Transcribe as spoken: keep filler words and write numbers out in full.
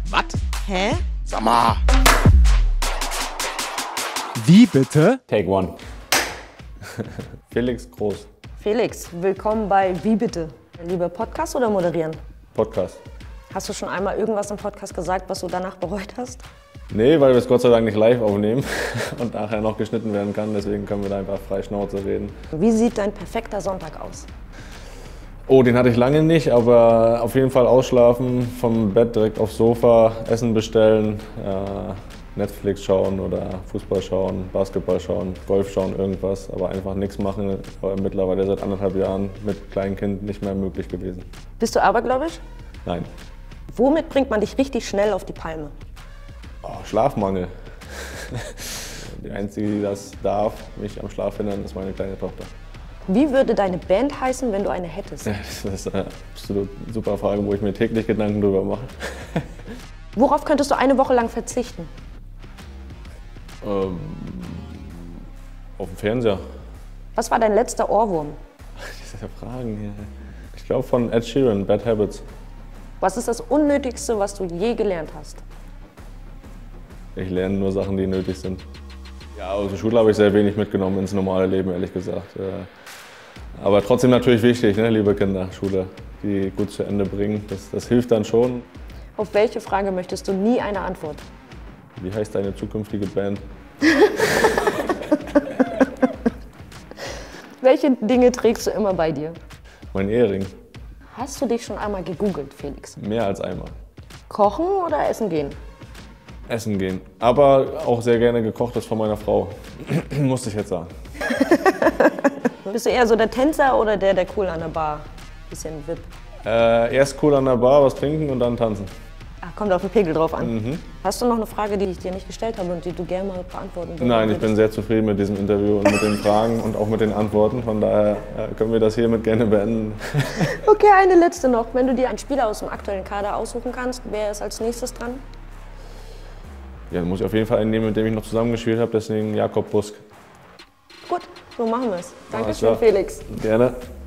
Was? Hä? Sag mal. Wie bitte? Take one. Felix Groß. Felix, willkommen bei Wie bitte? Lieber Podcast oder moderieren? Podcast. Hast du schon einmal irgendwas im Podcast gesagt, was du danach bereut hast? Nee, weil wir es Gott sei Dank nicht live aufnehmen und nachher noch geschnitten werden kann. Deswegen können wir da einfach frei Schnauze reden. Wie sieht dein perfekter Sonntag aus? Oh, den hatte ich lange nicht, aber auf jeden Fall ausschlafen, vom Bett direkt aufs Sofa, Essen bestellen, äh, Netflix schauen oder Fußball schauen, Basketball schauen, Golf schauen, irgendwas. Aber einfach nichts machen, aber mittlerweile seit anderthalb Jahren mit Kleinkind nicht mehr möglich gewesen. Bist du abergläubisch? Nein. Womit bringt man dich richtig schnell auf die Palme? Oh, Schlafmangel. Die Einzige, die das darf, mich am Schlaf hindern, ist meine kleine Tochter. Wie würde deine Band heißen, wenn du eine hättest? Das ist eine absolut super Frage, wo ich mir täglich Gedanken drüber mache. Worauf könntest du eine Woche lang verzichten? Ähm, auf dem Fernseher. Was war dein letzter Ohrwurm? Diese Fragen hier. Ich glaube von Ed Sheeran, Bad Habits. Was ist das Unnötigste, was du je gelernt hast? Ich lerne nur Sachen, die nötig sind. Ja, aus der Schule habe ich sehr wenig mitgenommen ins normale Leben, ehrlich gesagt. Aber trotzdem natürlich wichtig, ne, liebe Kinder, Schule, die gut zu Ende bringen. Das, das hilft dann schon. Auf welche Frage möchtest du nie eine Antwort? Wie heißt deine zukünftige Band? Welche Dinge trägst du immer bei dir? Mein Ehering. Hast du dich schon einmal gegoogelt, Felix? Mehr als einmal. Kochen oder essen gehen? Essen gehen. Aber auch sehr gerne gekochtes von meiner Frau. Musste ich jetzt sagen. Bist du eher so der Tänzer oder der, der cool an der Bar? Bisschen V I P. Äh, erst cool an der Bar, was trinken und dann tanzen. Ach, kommt auf den Pegel drauf an. Mhm. Hast du noch eine Frage, die ich dir nicht gestellt habe und die du gerne mal beantworten würdest? Nein, ich bin sehr zufrieden mit diesem Interview und mit den Fragen und auch mit den Antworten. Von daher äh, können wir das hiermit gerne beenden. Okay, eine letzte noch. Wenn du dir einen Spieler aus dem aktuellen Kader aussuchen kannst, wer ist als nächstes dran? Ja, dann muss ich auf jeden Fall einen nehmen, mit dem ich noch zusammengespielt habe, deswegen Jakob Busk. Gut, so machen wir es. Alles Dankeschön, klar. Felix. Gerne.